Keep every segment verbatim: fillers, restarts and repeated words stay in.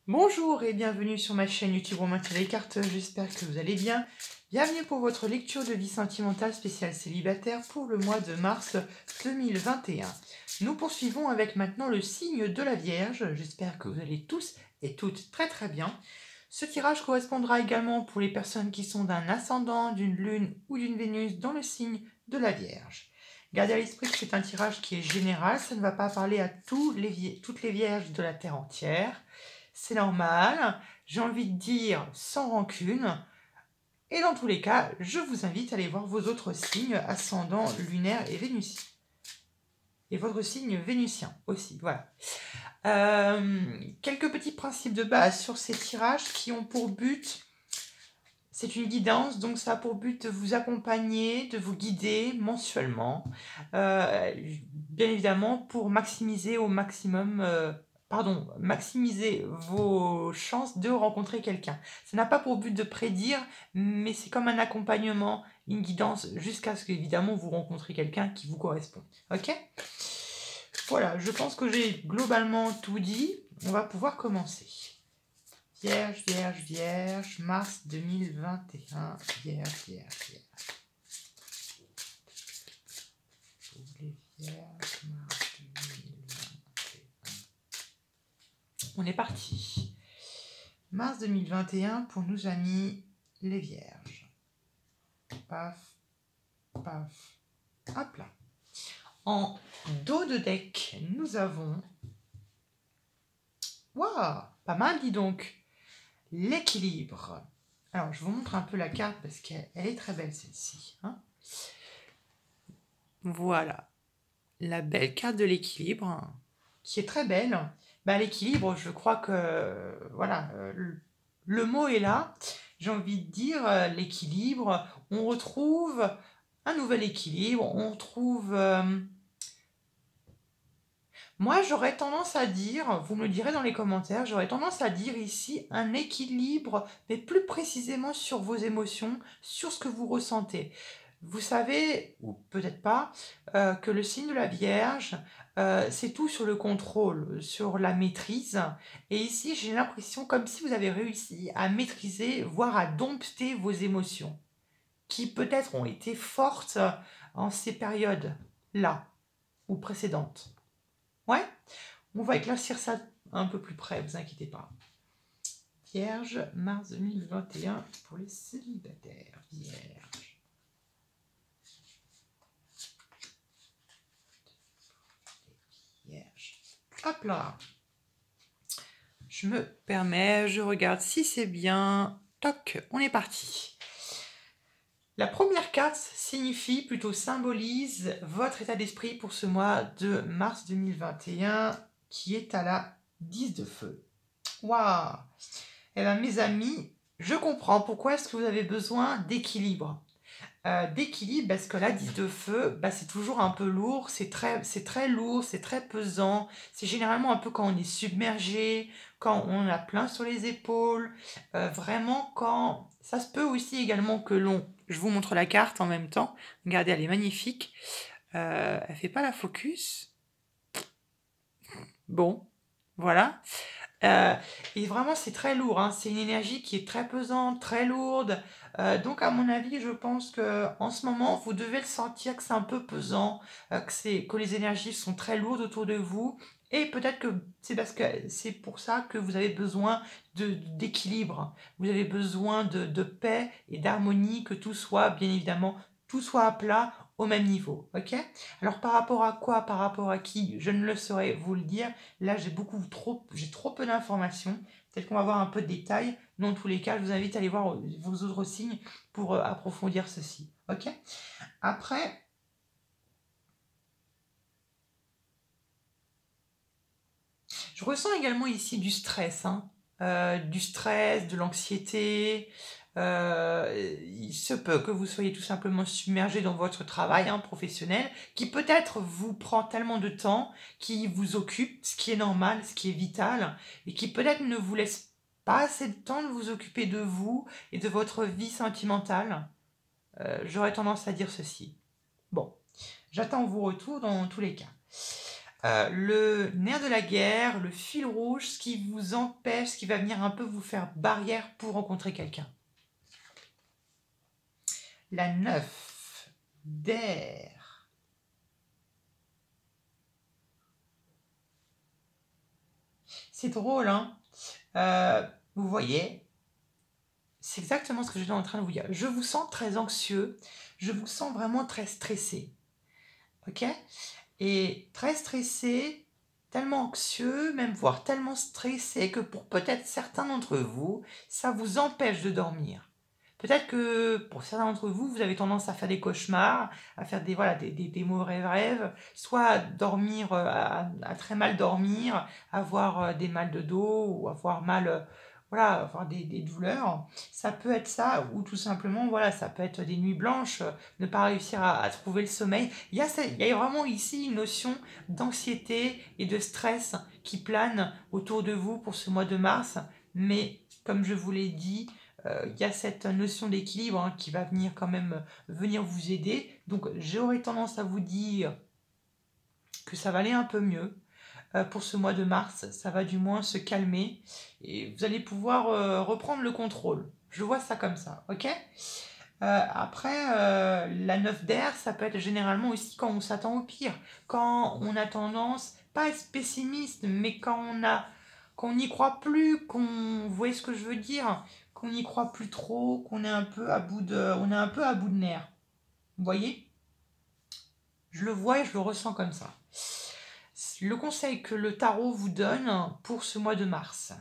Bonjour et bienvenue sur ma chaîne YouTube Romain les cartes, j'espère que vous allez bien. Bienvenue pour votre lecture de vie sentimentale spéciale célibataire pour le mois de mars deux mille vingt et un. Nous poursuivons avec maintenant le signe de la Vierge, j'espère que vous allez tous et toutes très très bien. Ce tirage correspondra également pour les personnes qui sont d'un ascendant, d'une lune ou d'une Vénus dans le signe de la Vierge. Gardez à l'esprit que c'est un tirage qui est général, ça ne va pas parler à tous les, toutes les Vierges de la Terre entière. C'est normal, j'ai envie de dire sans rancune. Et dans tous les cas, je vous invite à aller voir vos autres signes, ascendant, lunaire et vénusien. Et votre signe vénusien aussi, voilà. Euh, quelques petits principes de base sur ces tirages qui ont pour but, c'est une guidance, donc ça a pour but de vous accompagner, de vous guider mensuellement, euh, bien évidemment pour maximiser au maximum... Euh, Pardon, maximiser vos chances de rencontrer quelqu'un. Ça n'a pas pour but de prédire, mais c'est comme un accompagnement, une guidance, jusqu'à ce qu'évidemment vous rencontrez quelqu'un qui vous correspond. Ok? Voilà, je pense que j'ai globalement tout dit. On va pouvoir commencer. Vierge, Vierge, Vierge, mars deux mille vingt et un, Vierge, Vierge, Vierge. Pour les Vierges, mars deux mille vingt et un. On est parti. Mars deux mille vingt et un pour nos amis les Vierges. Paf, paf, hop là. En dos de deck, nous avons... Waouh, pas mal, dis donc. L'équilibre. Alors, je vous montre un peu la carte parce qu'elle est très belle, celle-ci. Hein, voilà. La belle carte de l'équilibre, hein, qui est très belle. Bah, l'équilibre, je crois que... Voilà, le, le mot est là. J'ai envie de dire, euh, l'équilibre. On retrouve un nouvel équilibre. On retrouve... Euh, Moi, j'aurais tendance à dire, vous me le direz dans les commentaires, j'aurais tendance à dire ici un équilibre, mais plus précisément sur vos émotions, sur ce que vous ressentez. Vous savez, ou peut-être pas, euh, que le signe de la Vierge, euh, c'est tout sur le contrôle, sur la maîtrise. Et ici, j'ai l'impression comme si vous avez réussi à maîtriser, voire à dompter vos émotions, qui peut-être ont été fortes en ces périodes-là, ou précédentes. Ouais, on va éclaircir ça un peu plus près, vous inquiétez pas. Vierge, mars deux mille vingt et un pour les célibataires. Vierge. Vierge. Hop là. Je me permets, je regarde si c'est bien. Toc, on est parti. La première carte signifie, plutôt symbolise, votre état d'esprit pour ce mois de mars deux mille vingt et un, qui est à la dix de feu. Waouh! Eh bien, mes amis, je comprends pourquoi est-ce que vous avez besoin d'équilibre. Euh, d'équilibre, parce que la dix de feu, bah, c'est toujours un peu lourd, c'est très, c'est très lourd, c'est très pesant. C'est généralement un peu quand on est submergé, quand on a plein sur les épaules. Euh, vraiment, quand... Ça se peut aussi également que l'on... Je vous montre la carte en même temps. Regardez, elle est magnifique. Euh, elle fait pas la focus. Bon, voilà. Euh, et vraiment, c'est très lourd. Hein. C'est une énergie qui est très pesante, très lourde. Euh, donc, à mon avis, je pense que en ce moment, vous devez le sentir que c'est un peu pesant, euh, que, c'est, que les énergies sont très lourdes autour de vous. Et peut-être que c'est parce que c'est pour ça que vous avez besoin de, d'équilibre. Vous avez besoin de, de paix et d'harmonie, que tout soit, bien évidemment, tout soit à plat au même niveau. Ok ? Alors, par rapport à quoi, par rapport à qui, je ne le saurais vous le dire. Là, j'ai beaucoup trop, j'ai trop peu d'informations. Peut-être qu'on va voir un peu de détails. Dans tous les cas, je vous invite à aller voir vos autres signes pour euh, approfondir ceci. Ok ? Après, je ressens également ici du stress. Hein. Euh, du stress, de l'anxiété. Euh, il se peut que vous soyez tout simplement submergé dans votre travail hein, professionnel, qui peut-être vous prend tellement de temps, qui vous occupe, ce qui est normal, ce qui est vital, et qui peut-être ne vous laisse pas assez de temps de vous occuper de vous et de votre vie sentimentale. Euh, j'aurais tendance à dire ceci. Bon, j'attends vos retours dans tous les cas. Euh, le nerf de la guerre, le fil rouge, ce qui vous empêche, ce qui va venir un peu vous faire barrière pour rencontrer quelqu'un. La neuf d'air. C'est drôle, hein? Euh, vous voyez, c'est exactement ce que j'étais en train de vous dire. Je vous sens très anxieux, je vous sens vraiment très stressé. Ok? Et très stressé, tellement anxieux, même voire tellement stressé que pour peut-être certains d'entre vous, ça vous empêche de dormir. Peut-être que pour certains d'entre vous, vous avez tendance à faire des cauchemars, à faire des, voilà, des, des, des mauvais rêves, soit à dormir, euh, à, à très mal dormir, avoir euh, des mal de dos ou avoir mal, euh, voilà, avoir des, des douleurs. Ça peut être ça, ou tout simplement, voilà, ça peut être des nuits blanches, euh, ne pas réussir à, à trouver le sommeil. Il y a, il y a vraiment ici une notion d'anxiété et de stress qui plane autour de vous pour ce mois de mars, mais comme je vous l'ai dit, euh, il y a cette notion d'équilibre hein, qui va venir quand même euh, venir vous aider. Donc j'aurais tendance à vous dire que ça va aller un peu mieux. Euh, pour ce mois de mars, ça va du moins se calmer et vous allez pouvoir euh, reprendre le contrôle. Je vois ça comme ça, ok? Euh, après, euh, la neuf d'air, ça peut être généralement aussi quand on s'attend au pire, quand on a tendance, pas à être pessimiste, mais quand on a, qu'on n'y croit plus, qu'on, vous voyez ce que je veux dire, qu'on n'y croit plus trop, qu'on est un peu à bout de, on est un peu à bout de nerfs. Vous voyez? Je le vois et je le ressens comme ça. Le conseil que le tarot vous donne pour ce mois de mars.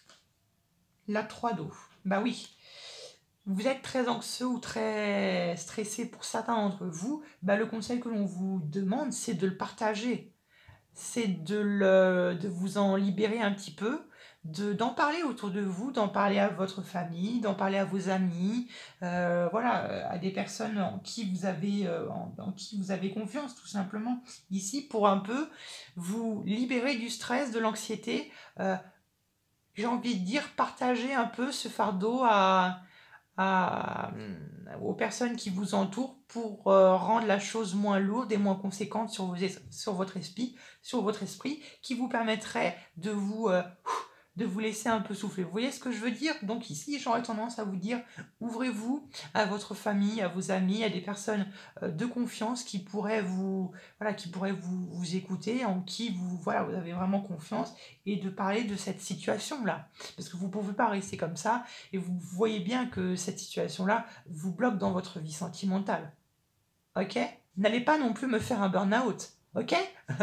La trois d'eau. Bah oui. Vous êtes très anxieux ou très stressé pour certains d'entre vous, bah le conseil que l'on vous demande, c'est de le partager. C'est de, le, de vous en libérer un petit peu, de, d'en parler autour de vous, d'en parler à votre famille, d'en parler à vos amis, euh, voilà, à des personnes en qui vous avez, euh, en, en qui vous avez confiance, tout simplement. Ici, pour un peu vous libérer du stress, de l'anxiété, euh, j'ai envie de dire, partager un peu ce fardeau à à, aux personnes qui vous entourent pour euh, rendre la chose moins lourde et moins conséquente sur, vos es- sur votre esprit, sur votre esprit, qui vous permettrait de vous, euh, de vous laisser un peu souffler. Vous voyez ce que je veux dire? Donc ici, j'aurais tendance à vous dire, ouvrez-vous à votre famille, à vos amis, à des personnes euh, de confiance qui pourraient vous, voilà, qui pourraient vous, vous écouter, en qui vous, voilà, vous avez vraiment confiance, et de parler de cette situation-là. Parce que vous ne pouvez pas rester comme ça, et vous voyez bien que cette situation-là vous bloque dans votre vie sentimentale. Ok? N'allez pas non plus me faire un burn-out. Ok?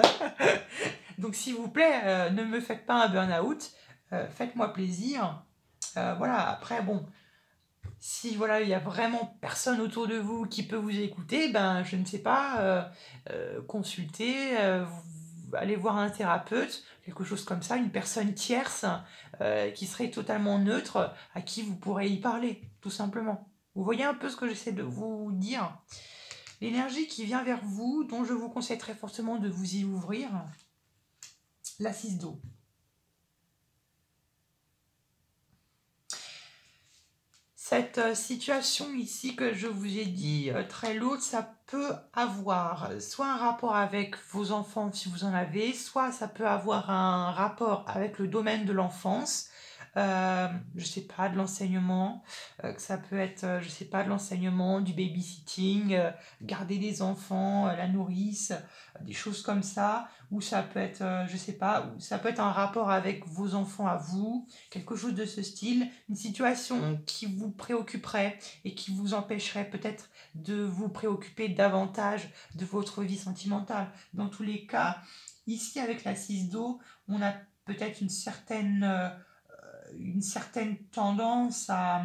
Donc s'il vous plaît, euh, ne me faites pas un burn-out. Euh, faites-moi plaisir. Euh, voilà, après, bon, si voilà, il y a vraiment personne autour de vous qui peut vous écouter, ben je ne sais pas, euh, euh, consulter, euh, vous- allez voir un thérapeute, quelque chose comme ça, une personne tierce euh, qui serait totalement neutre, à qui vous pourrez y parler, tout simplement. Vous voyez un peu ce que j'essaie de vous dire? L'énergie qui vient vers vous, dont je vous conseille très fortement de vous y ouvrir, la six d'eau. Cette euh, situation ici que je vous ai dit, euh, très lourde, ça peut avoir soit un rapport avec vos enfants si vous en avez, soit ça peut avoir un rapport avec le domaine de l'enfance, euh, je sais pas, de l'enseignement, euh, que ça peut être, euh, je sais pas, de l'enseignement, du babysitting, euh, garder des enfants, euh, la nourrice, euh, des choses comme ça, ou ça peut être, euh, je sais pas, ou ça peut être un rapport avec vos enfants à vous, quelque chose de ce style, une situation qui vous préoccuperait et qui vous empêcherait peut-être de vous préoccuper davantage de votre vie sentimentale. Dans tous les cas, ici avec la six d'eau, on a peut-être une certaine, euh, une certaine tendance à,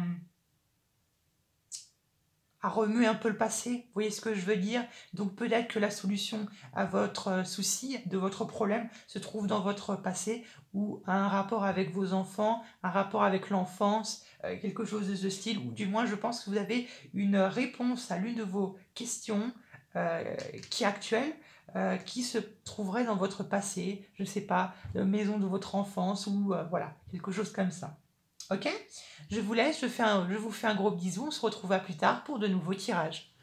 à remuer un peu le passé, vous voyez ce que je veux dire? Donc peut-être que la solution à votre souci, de votre problème, se trouve dans votre passé ou un rapport avec vos enfants, un rapport avec l'enfance, euh, quelque chose de ce style, ou du moins je pense que vous avez une réponse à l'une de vos questions euh, qui est actuelle, euh, qui se trouverait dans votre passé, je ne sais pas, la maison de votre enfance ou euh, voilà, quelque chose comme ça. Ok? Je vous laisse, je, fais un- je vous fais un gros bisou, on se retrouve à plus tard pour de nouveaux tirages.